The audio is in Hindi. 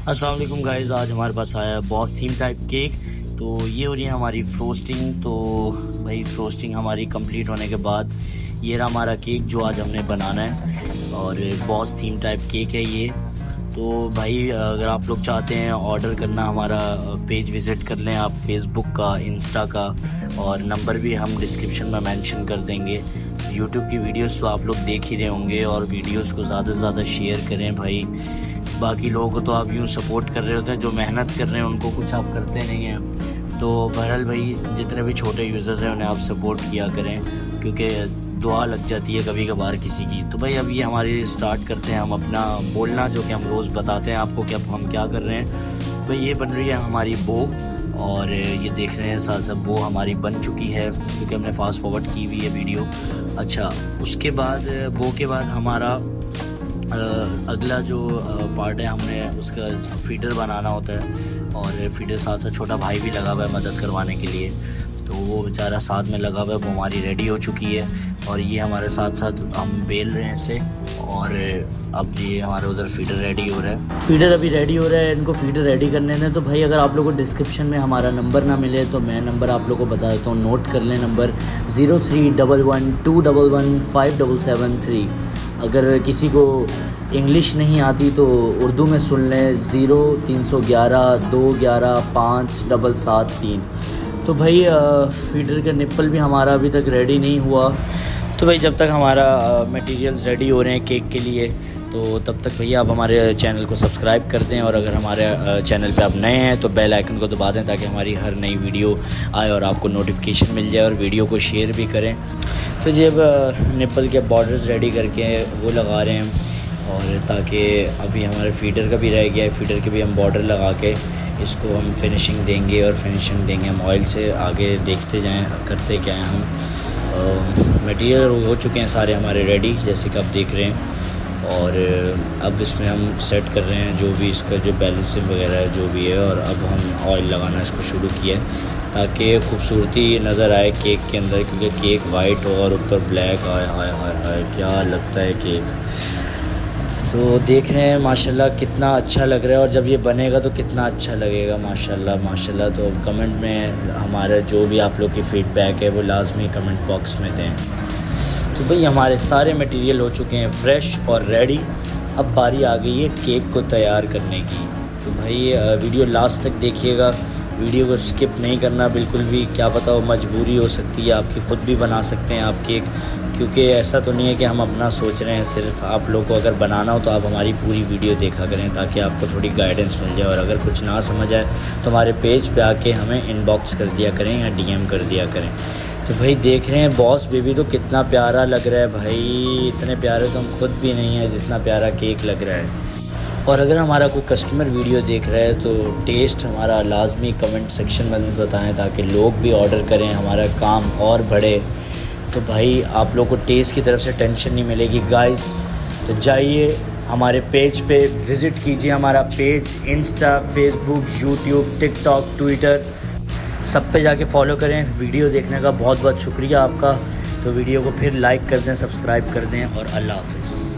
अस्सलाम वालेकुम गाइस, आज हमारे पास आया है बॉस थीम टाइप केक। तो ये हो रही है हमारी फ्रोस्टिंग। तो भाई फ्रोस्टिंग हमारी कंप्लीट होने के बाद ये रहा हमारा केक जो आज हमने बनाना है, और बॉस थीम टाइप केक है ये। तो भाई अगर आप लोग चाहते हैं ऑर्डर करना, हमारा पेज विज़िट कर लें आप, फेसबुक का, इंस्टा का, और नंबर भी हम डिस्क्रिप्शन में मेंशन कर देंगे। यूट्यूब की वीडियोस तो आप लोग देख ही रहे होंगे, और वीडियोस को ज़्यादा से ज़्यादा शेयर करें भाई। बाकी लोगों को तो आप यूँ सपोर्ट कर रहे होते हैं, जो मेहनत कर रहे हैं उनको कुछ आप करते नहीं हैं। तो बहरहाल भाई जितने भी छोटे यूज़र्स हैं उन्हें आप सपोर्ट किया करें, क्योंकि दुआ लग जाती है कभी कभार किसी की। तो भाई अब ये हमारी स्टार्ट करते हैं हम अपना बोलना, जो कि हम रोज़ बताते हैं आपको कि अब हम क्या कर रहे हैं। भाई ये बन रही है हमारी बो, और ये देख रहे हैं साथ साथ वो हमारी बन चुकी है, क्योंकि हमने फास्ट फॉरवर्ड की हुई है वीडियो। अच्छा, उसके बाद बो के बाद हमारा अगला जो पार्ट है, हमने उसका फीडर बनाना होता है, और फीडर साथ साथ छोटा भाई भी लगा हुआ है मदद करवाने के लिए। तो वो बेचारा साथ में लगा हुआ है, वो हमारी रेडी हो चुकी है, और ये हमारे साथ साथ हम बेल रहे हैं इसे। और अब ये हमारे उधर फीडर रेडी हो रहा है, फीडर अभी रेडी हो रहा है, इनको फीडर रेडी करने दें। तो भाई अगर आप लोगों को डिस्क्रिप्शन में हमारा नंबर ना मिले तो मैं नंबर आप लोगों को बता देता हूँ, नोट कर लें नंबर 0311212773। अगर किसी को इंग्लिश नहीं आती तो उर्दू में सुन लें, 0311 211 5773। तो भाई फीडर का निप्पल भी हमारा अभी तक रेडी नहीं हुआ। तो भाई जब तक हमारा मटेरियल्स रेडी हो रहे हैं केक के लिए, तो तब तक भैया आप हमारे चैनल को सब्सक्राइब कर दें, और अगर हमारे चैनल पे आप नए हैं तो बेल आइकन को दबा दें, ताकि हमारी हर नई वीडियो आए और आपको नोटिफिकेशन मिल जाए, और वीडियो को शेयर भी करें। तो जब निप्पल के बॉर्डर्स रेडी करके वो लगा रहे हैं, और ताकि अभी हमारे फीडर का भी रह गया है, फीडर के भी हम बॉर्डर लगा के इसको हम फिनिशिंग देंगे, और फिनिशिंग देंगे हम ऑयल से। आगे देखते जाएं करते क्या हैं हम। मटेरियल हो चुके हैं सारे हमारे रेडी, जैसे कि आप देख रहे हैं। और अब इसमें हम सेट कर रहे हैं जो भी इसका जो बैलेंसिंग वगैरह है जो भी है, और अब हम ऑयल लगाना इसको शुरू किया है, ताकि खूबसूरती नज़र आए केक के अंदर, क्योंकि केक वाइट हो और ऊपर ब्लैक आए। हाय हाय हाय क्या लगता है केक। तो देख रहे हैं माशाल्लाह कितना अच्छा लग रहा है, और जब ये बनेगा तो कितना अच्छा लगेगा माशाल्लाह माशाल्लाह। तो कमेंट में हमारा जो भी आप लोग की फ़ीडबैक है वो लाजमी कमेंट बॉक्स में दें। तो भाई हमारे सारे मटेरियल हो चुके हैं फ्रेश और रेडी। अब बारी आ गई है केक को तैयार करने की। तो भाई वीडियो लास्ट तक देखिएगा, वीडियो को स्किप नहीं करना बिल्कुल भी। क्या पता वो मजबूरी हो सकती है आपकी, ख़ुद भी बना सकते हैं आप केक, क्योंकि ऐसा तो नहीं है कि हम अपना सोच रहे हैं सिर्फ। आप लोग को अगर बनाना हो तो आप हमारी पूरी वीडियो देखा करें, ताकि आपको थोड़ी गाइडेंस मिल जाए। और अगर कुछ ना समझ आए तो हमारे पेज पे आके हमें इनबॉक्स कर दिया करें या डीएम कर दिया करें। तो भाई देख रहे हैं बॉस बेबी तो कितना प्यारा लग रहा है भाई, इतने प्यारे तो हम खुद भी नहीं है जितना प्यारा केक लग रहा है। और अगर हमारा कोई कस्टमर वीडियो देख रहा है तो टेस्ट हमारा लाजमी कमेंट सेक्शन में बताएं, ताकि लोग भी ऑर्डर करें, हमारा काम और बढ़े। तो भाई आप लोग को टेस्ट की तरफ से टेंशन नहीं मिलेगी गाइस। तो जाइए हमारे पेज पे विज़िट कीजिए, हमारा page Insta, Facebook, YouTube, TikTok, Twitter, सब पे जाके फॉलो करें। वीडियो देखने का बहुत बहुत शुक्रिया आपका। तो वीडियो को फिर लाइक कर दें, सब्सक्राइब कर दें, और अल्लाह हाफ़िज़।